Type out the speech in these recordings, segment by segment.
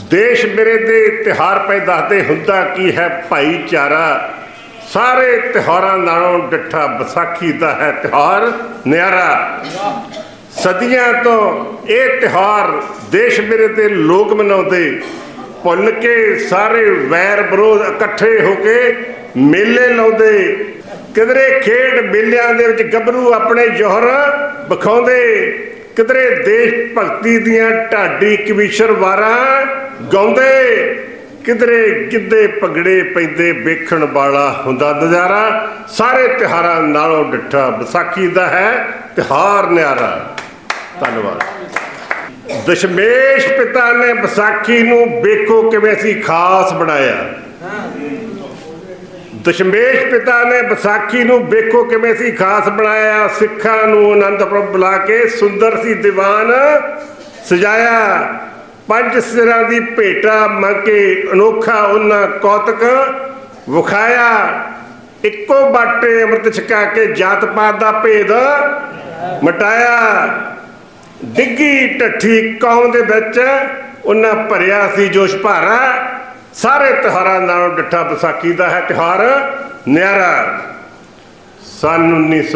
देश मेरे दे त्योहार पे दसदे हुंदा की है भाईचारा। सारे त्योहारां नालों डिठा बैसाखी दा है त्योहार न्यारा। सदियां तो ये त्योहार देश मेरे दे लोग मनाउंदे, भुल के सारे वैर विरोध इकट्ठे होके मेले लाउंदे। किधरे खेड मेलियां दे विच गभरू अपने जोहर विखाउंदे, किधरे देश भगती दियां ढाडी कबीशर वारां गाउंदे, किधरे गिद्धे पगड़े पैंदे वेखण वाला हुंदा नज़ारा। सारे त्योहारां नालों डिठा बैसाखी दा है त्योहार न्यारा। धन्यवाद। दशमेश पिता ने बैसाखी नूं वेखो किवें सी खास बनाया। दशमेश पिता ने बैसाखी नूं वेखो किवें सी खास बनाया। सिखां नूं आनंदपुर बुला के सुंदर सी दीवान सजाया। पंज सिरां दी भेटा मंग के अनोखा उन्हां कौतक विखाया। इक्को बाटे अमृत छका के जात पात दा भेद मिटाया। डिग्गी ढट्ठी कौम दे विच उन्हां भरिया सी जोश भारा। सारे त्योहारां नालों डिठा बैसाखी दा है त्योहार न्यारा। सन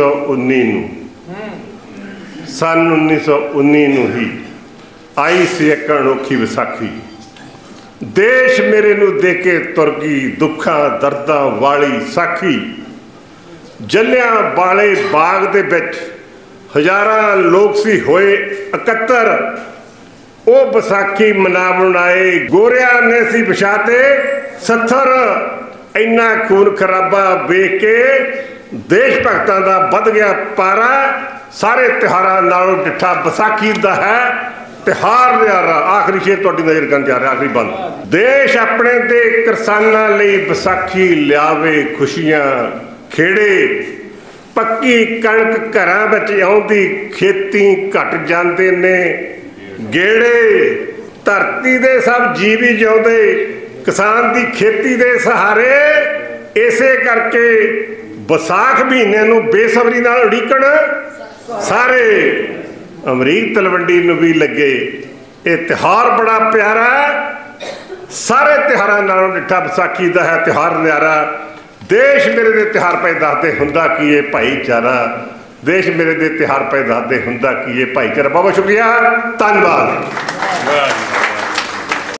1919 नूं ही आई सी एक अनोखी विसाखी। देश मेरे नूं दे के तुर गई दुखा दर्दां वाली साखी। जलियां वाले बाग दे विच हज़ारां लोग सी होए इकत्तर। ओ बैसाखी मनावण आए गोरिया ने सी बिछाते सत्थर। इन्ना खून खराबा वेख के देश भगतां दा वध गया पारा। सारे त्योहारां नालों डिठा बैसाखी दा है त्योहार न्यारा। आखिरी शेर तुहाडी नज़र करन जा रहा, आखिरी बंद। देश अपने दे किसानां लई बैसाखी लियावे खुशियां खेड़े। पक्की कणक घरां विच आउंदी खेती घट जांदे ने गेड़े। धरती दे सब जीव ही जिउंदे किसान दी खेती दे सहारे। इसे करके बैसाख महीने नूं बेसबरी नाल उड़ीकण सारे। अमरीक तलवंडी नूं भी लगे ये त्योहार बड़ा प्यारा। सारे त्योहारां नालों डिठा बैसाखी दा है त्योहार न्यारा। देश मेरे दे त्योहार पे दसदे हुंदा की ये भाईचारा। देश मेरे दे त्योहार पे दसदे हुंदा की ये भाईचारा। बहुत बहुत शुक्रिया, धन्यवाद।